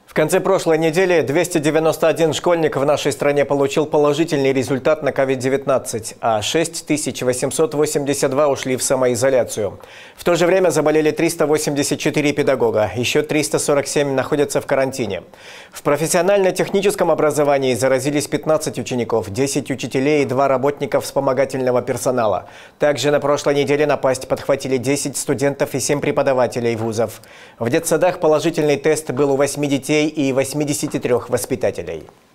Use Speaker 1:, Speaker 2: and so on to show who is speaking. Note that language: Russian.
Speaker 1: В конце прошлой недели 291 школьник в нашей стране получил положительный результат на COVID-19, а 6882 ушли в самоизоляцию. В то же время заболели 384 педагога, еще 347 находятся в карантине. В профессионально-техническом образовании заразились 15 учеников, 10 учителей и 2 работника вспомогательного персонала. Также на прошлой неделе напасть подхватили 10 студентов и 7 преподавателей вузов. В детсадах положительный тест был у 8 детей и 83 воспитателей.